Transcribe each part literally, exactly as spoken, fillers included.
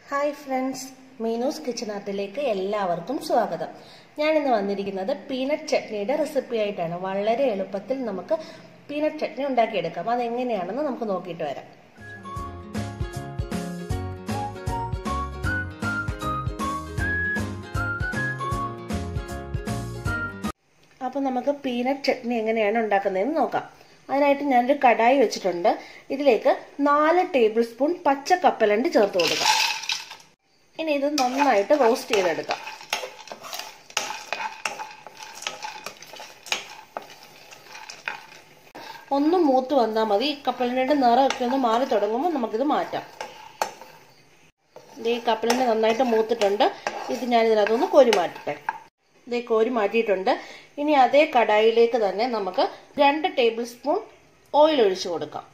Hi friends, Meenu's kitchen ആർട്ടിലേക്ക് എല്ലാവർക്കും സ്വാഗതം. ഞാനിന്ന് വന്നിരിക്കുന്നത് പീനട്ട് ചട്നിയുടെ റെസിപ്പി ആയിട്ടാണ്. വളരെ എളുപ്പത്തിൽ നമുക്ക് പീനട്ട് ചട്നി ഉണ്ടാക്കിയെടുക്കാം. അതെങ്ങനെയാണെന്ന് നമുക്ക് നോക്കിയിട്ട് വരാം. അപ്പോൾ നമുക്ക് പീനട്ട് ചട്നി എങ്ങനെയാണ് ഉണ്ടാക്കുന്നതെന്ന് നോക്കാം. അതിനായിട്ട് ഞാനൊരു കടായി വെച്ചിട്ടുണ്ട്. ഇതിലേക്ക് നാല് ടേബിൾ സ്പൂൺ പച്ച കപ്പലണ്ടി ചേർത്ത് കൊടുക്കാം. ഇനി ഇത് നന്നായിട്ട് റോസ്റ്റ് ചെയ്തെടുക്കാം. ഒന്ന് മൂത്ത് വന്നാൽ മതി. കപ്പലണ്ടിയുടെ നിറമൊക്കെ ഒന്ന് മാറി തുടങ്ങുമ്പോൾ നമുക്കിത് മാറ്റാം. ഈ കപ്പലണ്ടി നന്നായിട്ട് മൂത്തിട്ടുണ്ട്. ഇത് ഞാൻ ഇതിനകത്തൊന്ന് കോരി മാറ്റട്ടെ. ഇതേ കോരി മാറ്റിയിട്ടുണ്ട്. ഇനി അതേ കടായിലേക്ക് തന്നെ നമുക്ക് രണ്ട് ടേബിൾ സ്പൂൺ ഓയിൽ ഒഴിച്ചു കൊടുക്കാം.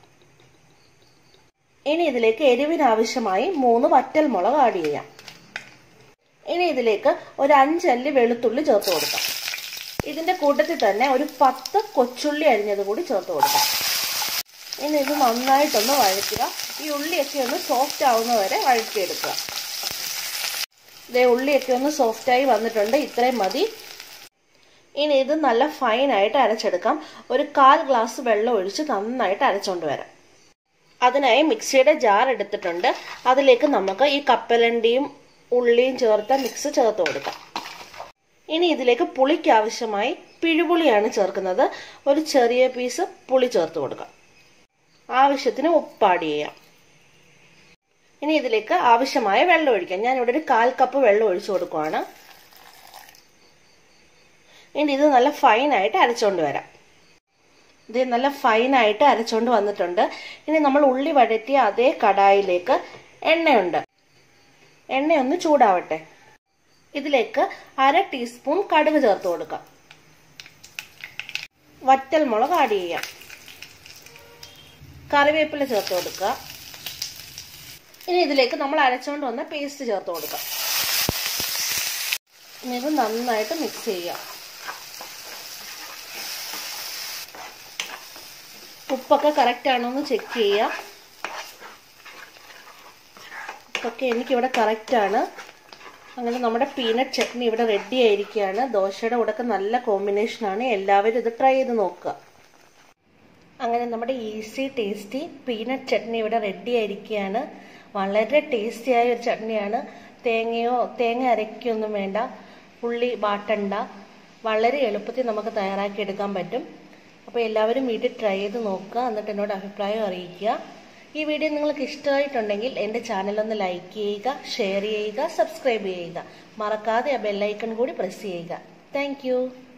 ഇനി ഇതിലേക്ക് എരിവിനാവശ്യമായി മൂന്ന് വറ്റൽ മുളക് ആഡ് ചെയ്യാം. ഇനി ഇതിലേക്ക് ഒരു അഞ്ചല്ലി വെളുത്തുള്ളി ചേർത്ത് കൊടുക്കാം. ഇതിന്റെ കൂട്ടത്തിൽ തന്നെ ഒരു പത്ത് കൊച്ചുള്ളി അരിഞ്ഞത് കൂടി ചേർത്ത് കൊടുക്കാം. ഇനി ഇത് നന്നായിട്ടൊന്ന് വഴറ്റുക. ഈ ഉള്ളിയൊക്കെ ഒന്ന് സോഫ്റ്റ് ആവുന്ന വരെ വഴറ്റിയെടുക്കുക. ഇതേ ഉള്ളിയൊക്കെ ഒന്ന് സോഫ്റ്റായി വന്നിട്ടുണ്ട്. ഇത്രയും മതി. ഇനി ഇത് നല്ല ഫൈനായിട്ട് അരച്ചെടുക്കാം. ഒരു കാൽ ഗ്ലാസ് വെള്ളം ഒഴിച്ച് നന്നായിട്ട് അരച്ചുകൊണ്ട് വരാം. അതിനായി മിക്സിയുടെ ജാർ എടുത്തിട്ടുണ്ട്. അതിലേക്ക് നമുക്ക് ഈ കപ്പലണ്ടിയും ഉള്ളിയും ചേർത്ത മിക്സ് ചേർത്ത് കൊടുക്കാം. ഇനി ഇതിലേക്ക് പുളിക്ക് ആവശ്യമായി പിഴുപുളിയാണ് ചേർക്കുന്നത്. ഒരു ചെറിയ പീസ് പുളി ചേർത്ത് കൊടുക്കാം. ആവശ്യത്തിന് ഉപ്പ് ആഡ് ചെയ്യാം. ഇനി ഇതിലേക്ക് ആവശ്യമായ വെള്ളം ഒഴിക്കാം. ഞാനിവിടെ ഒരു കാൽ കപ്പ് വെള്ളം ഒഴിച്ചു കൊടുക്കുവാണ്. ഇനി ഇത് നല്ല ഫൈനായിട്ട് അരച്ചുകൊണ്ട് വരാം. ഇത് നല്ല ഫൈനായിട്ട് അരച്ചുകൊണ്ട് വന്നിട്ടുണ്ട്. ഇനി നമ്മൾ ഉള്ളി വഴറ്റിയ അതേ കടായിലേക്ക് എണ്ണയുണ്ട്. എണ്ണയൊന്ന് ചൂടാവട്ടെ. ഇതിലേക്ക് അര ടീസ്പൂൺ കടുക് ചേർത്ത് കൊടുക്കാം. വറ്റൽ മുളക് ആഡ് ചെയ്യാം. കറിവേപ്പില ചേർത്ത് കൊടുക്കുക. ഇനി ഇതിലേക്ക് നമ്മൾ അരച്ചുകൊണ്ട് വന്ന പേസ്റ്റ് ചേർത്ത് കൊടുക്കാം. ഇനി ഇത് നന്നായിട്ട് മിക്സ് ചെയ്യാം. ഉപ്പൊക്കെ കറക്റ്റ് ആണോ എന്ന് ചെക്ക് ചെയ്യാം. ഉപ്പൊക്കെ എനിക്കിവിടെ കറക്റ്റാണ്. അങ്ങനെ നമ്മുടെ പീനട്ട് ചട്നി ഇവിടെ റെഡി ആയിരിക്കുകയാണ്. ദോശയുടെ കൂടെ നല്ല കോമ്പിനേഷനാണ്. എല്ലാവരും ഇത് ട്രൈ ചെയ്ത് നോക്കുക. അങ്ങനെ നമ്മുടെ ഈസി ടേസ്റ്റി പീനട്ട് ചട്നി ഇവിടെ റെഡി ആയിരിക്കുകയാണ്. വളരെ ടേസ്റ്റിയായ ഒരു ചട്നിയാണ്. തേങ്ങയോ തേങ്ങ അരയ്ക്കൊന്നും വേണ്ട, ഉള്ളി വാട്ടണ്ട. വളരെ എളുപ്പത്തിൽ നമുക്ക് തയ്യാറാക്കി എടുക്കാൻ പറ്റും. അപ്പോൾ എല്ലാവരും വീട്ടിൽ ട്രൈ ചെയ്ത് നോക്കുക. എന്നിട്ട് എന്നോട് അഭിപ്രായം അറിയിക്കുക. ഈ വീഡിയോ നിങ്ങൾക്ക് ഇഷ്ടമായിട്ടുണ്ടെങ്കിൽ എൻ്റെ ചാനലൊന്ന് ലൈക്ക് ചെയ്യുക, ഷെയർ ചെയ്യുക, സബ്സ്ക്രൈബ് ചെയ്യുക. മറക്കാതെ ആ ബെല്ലൈക്കൺ കൂടി പ്രസ് ചെയ്യുക. താങ്ക്